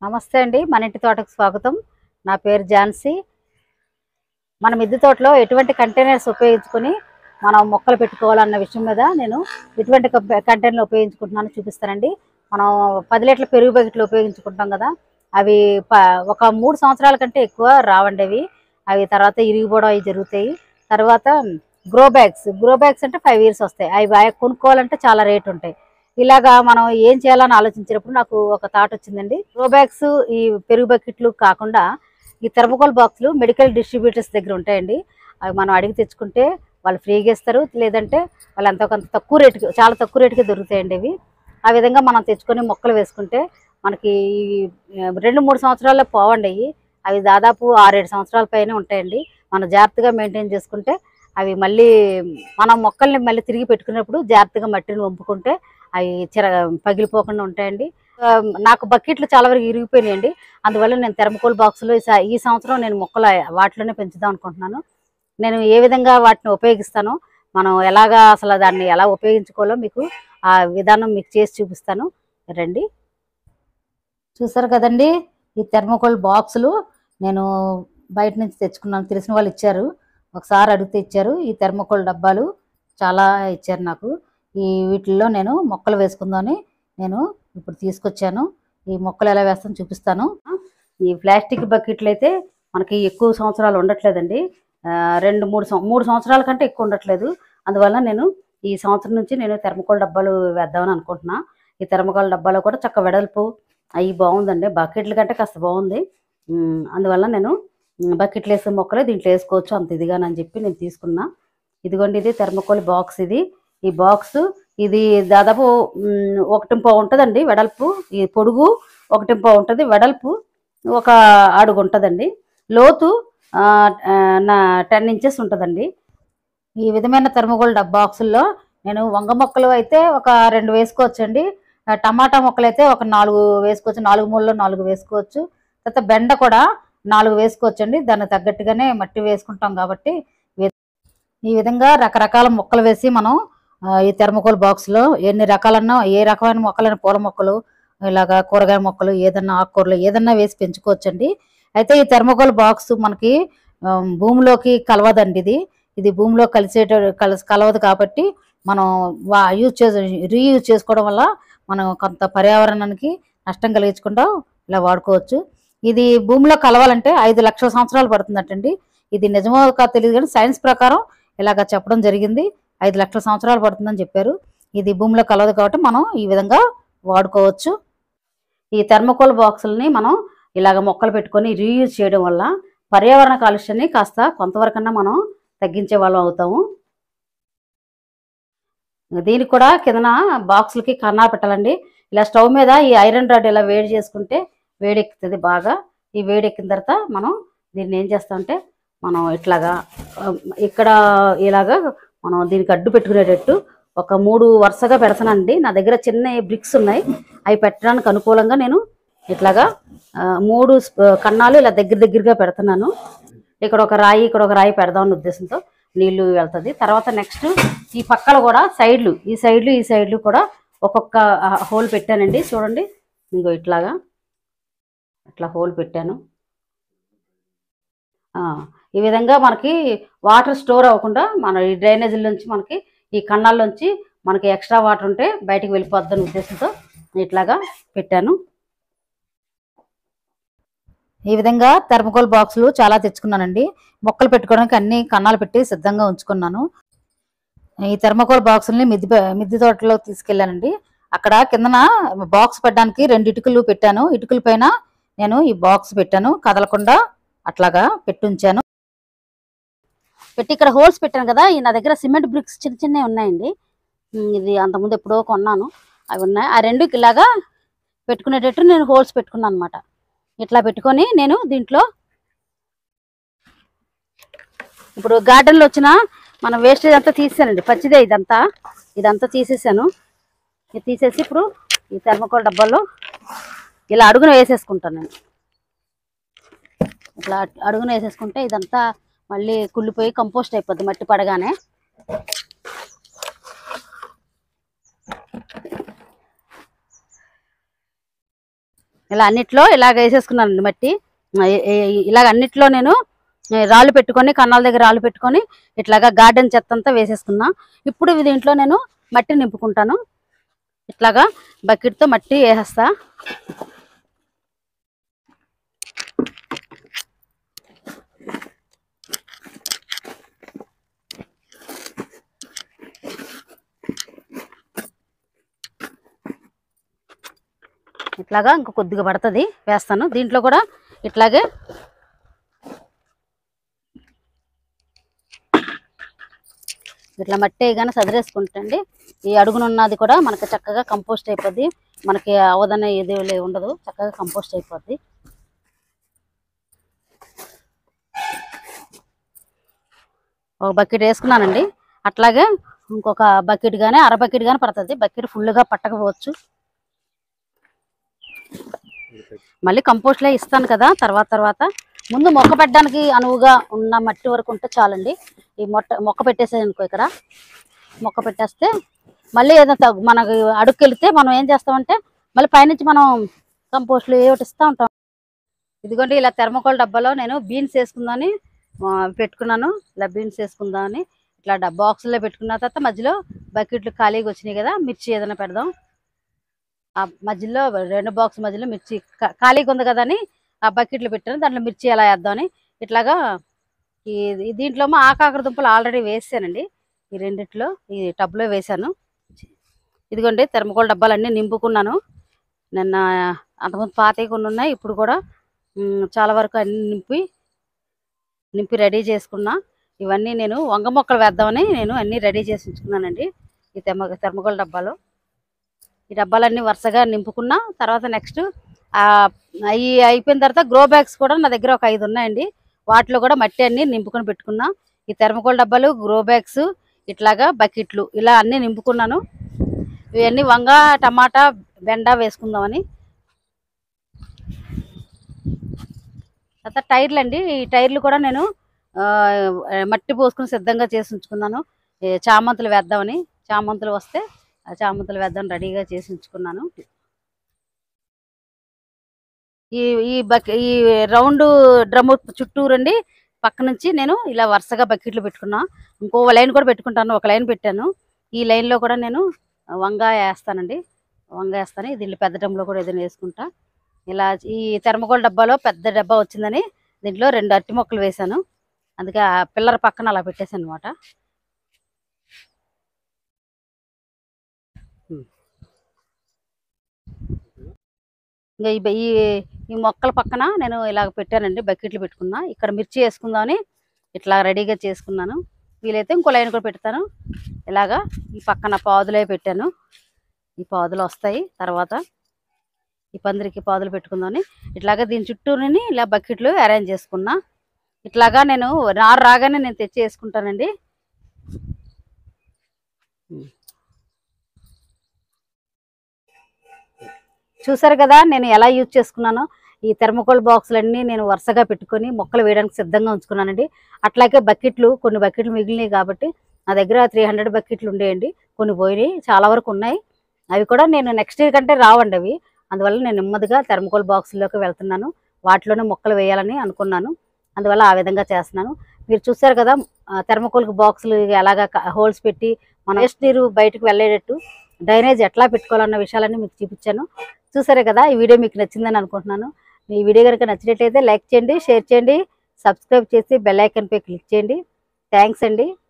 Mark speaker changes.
Speaker 1: నమస్తే అండి, మన ఇంటి తోటకు స్వాగతం. నా పేరు ఝాన్సీ. మన మిద్దె తోటలో ఎటువంటి కంటైనర్స్ ఉపయోగించుకొని మనం మొక్కలు పెట్టుకోవాలన్న విషయం మీద నేను ఎటువంటి కంటైనర్లు ఉపయోగించుకుంటున్నానో చూపిస్తానండి. మనం 10 లీటర్ల పెరుగు బకెట్లు ఉపయోగించుకుంటాం కదా, అవి ఒక 3 సంవత్సరాల కంటే ఎక్కువ రావండి. అవి తర్వాత ఇరిగిపోవడం అవి జరుగుతాయి. తర్వాత గ్రో బ్యాగ్స్ అంటే 5 ఇయర్స్ వస్తాయి. అవి కొనుక్కోవాలంటే చాలా రేట్ ఉంటాయి. ఇలాగా మనం ఏం చేయాలని ఆలోచించినప్పుడు నాకు ఒక థాట్ వచ్చిందండి. గ్రో బ్యాగ్స్, ఈ పెరుగు బకెట్లు కాకుండా ఈ థర్మోకోల్ బాక్సులు మెడికల్ డిస్ట్రిబ్యూటర్స్ దగ్గర ఉంటాయండి. అవి మనం అడిగి తెచ్చుకుంటే వాళ్ళు ఫ్రీగా ఇస్తారు, లేదంటే వాళ్ళు ఎంతో కొంత తక్కువ రేటుకి, చాలా తక్కువ రేటుకి దొరుకుతాయండి ఇవి. ఆ విధంగా మనం తెచ్చుకొని మొక్కలు వేసుకుంటే మనకి 2-3 సంవత్సరాల్లో పోవండి అవి దాదాపు 6-7 సంవత్సరాల పైన ఉంటాయండి. మనం జాగ్రత్తగా మెయింటైన్ చేసుకుంటే అవి మళ్ళీ మనం మొక్కల్ని మళ్ళీ తిరిగి పెట్టుకున్నప్పుడు జాగ్రత్తగా మట్టిని వంపుకుంటే అవి పగిలిపోకుండా ఉంటాయండి. నాకు బకెట్లు చాలా వరకు ఇరిగిపోయినాయండి. అందువల్ల నేను థర్మోకోల్ బాక్సులో ఈ సంవత్సరం నేను మొక్కలు వాటిలోనే పెంచుదాం అనుకుంటున్నాను. నేను ఏ విధంగా వాటిని ఉపయోగిస్తానో, మనం ఎలాగా అసలు దాన్ని ఎలా ఉపయోగించుకోవాలో మీకు ఆ విధానం మీకు చేసి చూపిస్తాను రండి. చూసారు కదండి, ఈ థర్మోకోల్ బాక్సులు నేను బయట నుంచి తెచ్చుకున్నాను. తెలిసిన వాళ్ళు ఇచ్చారు, ఒకసారి అడిగితే ఇచ్చారు. ఈ థర్మోకోల్ డబ్బాలు చాలా ఇచ్చారు నాకు. వీటిల్లో నేను మొక్కలు వేసుకుందామని నేను ఇప్పుడు తీసుకొచ్చాను. ఈ మొక్కలు ఎలా వేస్తానో చూపిస్తాను. ఈ ప్లాస్టిక్ బకెట్లు అయితే మనకి ఎక్కువ సంవత్సరాలు ఉండట్లేదండి. 2-3 సంవత్సరాల కంటే ఎక్కువ ఉండట్లేదు. అందువల్ల నేను ఈ సంవత్సరం నుంచి నేను థర్మోకోల్ డబ్బాలు వేద్దామని అనుకుంటున్నా. ఈ థర్మోకోల్ డబ్బాలో కూడా చక్క వెడల్పు అవి బాగుందండి, బకెట్ల కంటే కాస్త బాగుంది. అందువల్ల నేను బకెట్లు వేసే మొక్కలే దీంట్లో వేసుకోవచ్చు అంత ఇదిగానని చెప్పి నేను తీసుకున్నా. ఇదిగోండి, ఇది థర్మోకోల్ బాక్స్. ఈ బాక్స్ ఇది దాదాపు 1.5 ఉంటుందండి వెడల్పు. ఈ పొడుగు 1.5 ఉంటుంది, వెడల్పు 1 అడుగు ఉంటుందండి, లోతు 10 ఇంచెస్ ఉంటుందండి. ఈ విధమైన థర్మోకోల్ బాక్సుల్లో నేను వంగ మొక్కలు అయితే ఒక 2 వేసుకోవచ్చండి. టమాటా మొక్కలు అయితే ఒక 4 వేసుకోవచ్చు, 4 మూలలో 4 వేసుకోవచ్చు. తర్వాత బెండ కూడా 4 వేసుకోవచ్చండి. దానికి తగ్గట్టుగానే మట్టి వేసుకుంటాం కాబట్టి ఈ విధంగా రకరకాల మొక్కలు వేసి మనం ఈ థర్మోకోల్ బాక్స్లో ఎన్ని రకాలన్నా, ఏ రకమైన మొక్కలైనా, పూల మొక్కలు, ఇలాగా కూరగాయ మొక్కలు, ఏదన్నా ఆకుకూరలు ఏదన్నా వేసి పెంచుకోవచ్చండి. అయితే ఈ థర్మోకోల్ బాక్స్ మనకి భూమిలోకి కలవదండి. ఇది భూమిలో కలవదు కాబట్టి మనం రీయూజ్ చేసుకోవడం వల్ల మనం కొంత పర్యావరణానికి నష్టం కలిగించకుండా ఇలా వాడుకోవచ్చు. ఇది భూమిలో కలవాలంటే 5 లక్షల సంవత్సరాలు పడుతుందటండి. ఇది నిజమో కాదో తెలియదు కానీ సైన్స్ ప్రకారం ఇలాగ చెప్పడం జరిగింది. 5 లక్షల సంవత్సరాలు పడుతుందని చెప్పారు. ఇది భూమిలో కలవదు కాబట్టి మనం ఈ విధంగా వాడుకోవచ్చు. ఈ థర్మోకోల్ బాక్సులని మనం ఇలాగ మొక్కలు పెట్టుకొని రీయూజ్ చేయడం వల్ల పర్యావరణ కాలుష్యాన్ని కాస్త కొంతవరకన్నా మనం తగ్గించే వాళ్ళం అవుతాము. దీనికి కూడా కిందన బాక్సులకి కన్నాలు పెట్టాలండి. ఇలా స్టవ్ మీద ఈ ఐరన్ రాడ్ ఇలా వేడి చేసుకుంటే వేడెక్కుతుంది బాగా. ఈ వేడెక్కిన తర్వాత మనం దీన్ని ఏం చేస్తామంటే మనం ఇట్లాగా ఇక్కడ ఇలాగా మనం దీనికి అడ్డు పెట్టుకునేటట్టు ఒక 3 వరుసగా పెడతానండి. నా దగ్గర చిన్న బ్రిక్స్ ఉన్నాయి, అవి పెట్టడానికి అనుకూలంగా నేను ఇట్లాగా 3 కన్నాలు ఇలా దగ్గరగా పెడుతున్నాను. ఇక్కడ ఒక రాయి పెడదామన్న ఉద్దేశంతో నీళ్లు వెళ్తుంది. తర్వాత నెక్స్ట్ ఈ పక్కలు కూడా ఈ సైడ్లు కూడా ఒక్కొక్క హోల్ పెట్టానండి. చూడండి, ఇంకో ఇట్లా హోల్ పెట్టాను. ఈ విధంగా మనకి వాటర్ స్టోర్ అవ్వకుండా మన ఈ డ్రైనేజీల నుంచి, మనకి ఈ కన్నాల్లోంచి మనకి ఎక్స్ట్రా వాటర్ ఉంటే బయటికి వెళ్ళిపోద్దని ఉద్దేశంతో ఇట్లాగా పెట్టాను. ఈ విధంగా థర్మోకోల్ బాక్సులు చాలా తెచ్చుకున్నానండి. మొక్కలు పెట్టుకోవడానికి అన్ని కన్నాలు పెట్టి సిద్ధంగా ఉంచుకున్నాను. ఈ థర్మోకోల్ బాక్సుల్ని మిద్దె తోటలో తీసుకెళ్ళానండి. అక్కడ కిందన బాక్స్ పెట్టడానికి 2 ఇటుకలు పెట్టాను. ఇటుకల పైన నేను ఈ బాక్స్ పెట్టాను, కదలకుండా అట్లాగా పెట్టుంచాను. పెట్టి ఇక్కడ హోల్స్ పెట్టాను కదా. నా దగ్గర సిమెంట్ బ్రిక్స్ చిన్నవి ఉన్నాయండి. ఇది అంతకుముందు ఎప్పుడో కొన్నాను, అవి ఉన్నాయి. ఆ 2 ఇలాగా పెట్టుకునేటట్టు నేను హోల్స్ పెట్టుకున్నాను అనమాట. ఇట్లా పెట్టుకొని నేను దీంట్లో ఇప్పుడు గార్డెన్లో వచ్చిన మన వేస్టేజ్ అంతా తీసానండి. పచ్చిదే ఇదంతా తీసేసాను. ఇది తీసేసి ఇప్పుడు ఈ థర్మోకోల్ డబ్బాలో ఇలా అడుగున వేసేసుకుంటాను నేను. ఇట్లా అడుగున వేసేసుకుంటే ఇదంతా మళ్ళీ కుళ్ళిపోయి కంపోస్ట్ అయిపోద్ది మట్టి పడగానే. ఇలా అన్నిట్లో ఇలాగ వేసేసుకున్నానండి మట్టి. ఇలాగ అన్నిట్లో నేను రాళ్ళు పెట్టుకొని, కన్నాల దగ్గర రాళ్ళు పెట్టుకొని ఇట్లాగా గార్డెన్ చెత్త అంతా వేసేసుకున్నా. ఇప్పుడు దీంట్లో నేను మట్టి నింపుకుంటాను. ఇట్లాగా బకెట్తో మట్టి వేసేస్తా. ఇట్లాగా ఇంక కొద్దిగా పడుతుంది, వేస్తాను. దీంట్లో కూడా ఇట్లాగే ఇట్లా మట్టి వేయగానే సదిరేసుకుంటండి. ఈ అడుగునున్నది కూడా మనకి చక్కగా కంపోస్ట్ అయిపోద్ది. మనకి అవదనే ఏది ఉండదు, చక్కగా కంపోస్ట్ అయిపోద్ది. ఒక బకెట్ వేసుకున్నానండి. అట్లాగే ఇంకొక బకెట్ కానీ అర బకెట్ కానీ పడుతుంది. బకెట్ ఫుల్గా పట్టకపోవచ్చు. మళ్ళీ కంపోస్ట్లో ఇస్తాను కదా తర్వాత. ముందు మొక్క పెట్టడానికి అనువుగా ఉన్న మట్టి వరకు ఉంటే చాలండి. ఈ మొక్క పెట్టేసేది అనుకో, ఇక్కడ మొక్క పెట్టేస్తే మళ్ళీ ఏదైనా మనకు అడుగుకి వెళితే మనం ఏం చేస్తామంటే మళ్ళీ పైనుంచి మనం కంపోస్ట్లు ఏమిటి ఇస్తూ ఉంటాం. ఇదిగోండి ఇలా థెర్మోకోల్ డబ్బాలో నేను బీన్స్ వేసుకుందామని పెట్టుకున్నాను. ఇలా బీన్స్ వేసుకుందామని ఇట్లా బాక్సుల్లో పెట్టుకున్న తర్వాత మధ్యలో బకెట్లు ఖాళీగా వచ్చినాయి కదా, మిర్చి ఏదైనా పెడదాం. ఆ మధ్యలో 2 బాక్స్ మధ్యలో మిర్చి ఖాళీగా ఉంది కదా అని ఆ బకెట్లు పెట్టాను. దాంట్లో మిర్చి ఎలా వేద్దామని ఇట్లాగా దీంట్లో ఆకాకర దుంపలు ఆల్రెడీ వేసానండి. ఈ రెండిట్లో ఈ టబ్లో వేసాను. ఇదిగోండి థెర్మోకోల్ డబ్బాలన్నీ నింపుకున్నాను. నిన్న అంతకుముందు పాతవి కొన్ని ఉన్నాయి, ఇప్పుడు కూడా చాలా వరకు అన్ని నింపి రెడీ చేసుకున్నా. ఇవన్నీ నేను వంగ మొక్కలు వేద్దామని నేను అన్నీ రెడీ చేసి ఉంచుకున్నానండి ఈ థెర్మోకోల్ డబ్బాలో. ఈ డబ్బాలన్నీ వరుసగా నింపుకున్నా. తర్వాత నెక్స్ట్ అవి అయిపోయిన తర్వాత గ్రో బ్యాగ్స్ కూడా నా దగ్గర ఒక 5 ఉన్నాయండి. వాటిలో కూడా మట్టి అన్నీ నింపుకొని పెట్టుకున్నా. ఈ థెర్మోకోల్ డబ్బాలు, గ్రో బ్యాగ్స్, ఇట్లాగా బకెట్లు ఇలా అన్నీ నింపుకున్నాను. ఇవన్నీ వంగ, టమాటా, బెండ వేసుకుందామని. తర్వాత టైర్లు అండి. ఈ టైర్లు కూడా నేను మట్టి పోసుకుని సిద్ధంగా చేసి ఉంచుకున్నాను. చామంతులు వేద్దామని, చామంతులు వస్తే ఆ చామంతులు వేద్దామని రెడీగా చేసి ఉంచుకున్నాను. ఈ రౌండ్ డ్రమ్ము చుట్టూరండి పక్క నుంచి నేను ఇలా వరుసగా బకెట్లు పెట్టుకున్నా. ఇంకో లైన్ కూడా పెట్టుకుంటాను. ఒక లైన్ పెట్టాను. ఈ లైన్లో కూడా నేను వంగ వేస్తానండి. వంగ వేస్తాను. దీంట్లో పెద్ద డ్రమ్లో కూడా ఏదైనా వేసుకుంటా. ఇలా ఈ థెర్మోకోల్ డబ్బాలో పెద్ద డబ్బా వచ్చిందని దీంట్లో 2 అరటి మొక్కలు వేశాను. అందుకే ఆ పిల్లర్ పక్కన అలా పెట్టేశాను అనమాట. ఇంకా ఈ మొక్కల పక్కన నేను ఇలాగ పెట్టానండి, బకెట్లు పెట్టుకున్నా. ఇక్కడ మిర్చి వేసుకుందామని ఇట్లా రెడీగా చేసుకున్నాను. వీలైతే ఇంకో లైన్ కూడా పెడతాను. ఇలాగా ఈ పక్కన పాదులే పెట్టాను. ఈ పాదులు వస్తాయి తర్వాత. ఈ పందిరికి పాదులు పెట్టుకుందామని ఇట్లాగా దీని చుట్టూని ఇలా బకెట్లు అరేంజ్ చేసుకున్నా. ఇట్లాగా నేను నారు రాగానే నేను తెచ్చి వేసుకుంటానండి. చూసారు కదా నేను ఎలా యూజ్ చేసుకున్నానో. ఈ థెర్మోకోల్ బాక్సులన్నీ నేను వరుసగా పెట్టుకొని మొక్కలు వేయడానికి సిద్ధంగా ఉంచుకున్నానండి. అట్లాగే బకెట్లు, కొన్ని బకెట్లు మిగిలినాయి కాబట్టి నా దగ్గర 300 బకెట్లు ఉండేయండి. కొన్ని పోయినాయి, చాలా వరకు ఉన్నాయి. అవి కూడా నేను నెక్స్ట్ ఇయర్ కంటే రావండి అవి. అందువల్ల నేను నెమ్మదిగా థెర్మోకోల్ బాక్సుల్లోకి వెళ్తున్నాను. వాటిలోనే మొక్కలు వేయాలని అనుకున్నాను. అందువల్ల ఆ విధంగా చేస్తున్నాను. మీరు చూసారు కదా థెర్మోకోల్ బాక్సులు ఎలాగా హోల్స్ పెట్టి మన వేస్ట్ నీరు బయటకు వెళ్ళేటట్టు డ్రైనేజ్ ఎట్లా పెట్టుకోవాలన్న విషయాలన్నీ మీకు చూపించాను. చూసారే కదా, ఈ వీడియో మీకు నచ్చిందని అనుకుంటున్నాను. మీ వీడియో కనుక నచ్చినట్లయితే లైక్ చేయండి, షేర్ చేయండి, సబ్స్క్రైబ్ చేసి బెల్ ఐకాన్ పై క్లిక్ చేయండి. థ్యాంక్స్ అండి.